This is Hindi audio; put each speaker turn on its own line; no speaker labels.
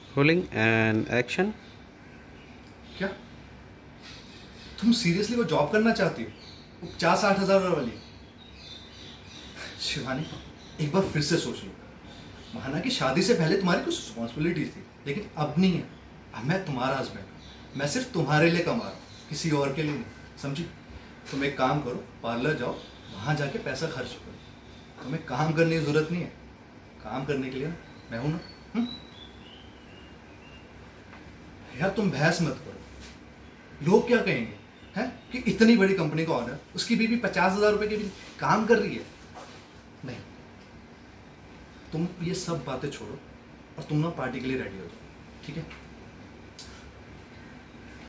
Rolling and action.
क्या तुम सीरियसली वो जॉब करना चाहती हो, वो 50-60 हज़ार वाली? शिवानी, एक बार फिर से सोच लो। माना कि शादी से पहले तुम्हारी कुछ रिस्पॉन्सिबिलिटीज थी, लेकिन अब नहीं है। अब मैं तुम्हारा हस्बैंड हूँ, मैं सिर्फ तुम्हारे लिए कमा रहा हूँ, किसी और के लिए नहीं, समझी? तुम एक काम करो, पार्लर जाओ, वहाँ जाके पैसा खर्च करो। तुम्हें काम करने की जरूरत नहीं है, काम करने के लिए ना मैं हूं ना। यार तुम बहस मत करो। लोग क्या कहेंगे हैं कि इतनी बड़ी कंपनी का ऑनर, उसकी बीवी 50,000 रुपए के भी काम कर रही है। नहीं, तुम ये सब बातें छोड़ो और तुम ना पार्टी के लिए रेडी हो जाओ, ठीक है?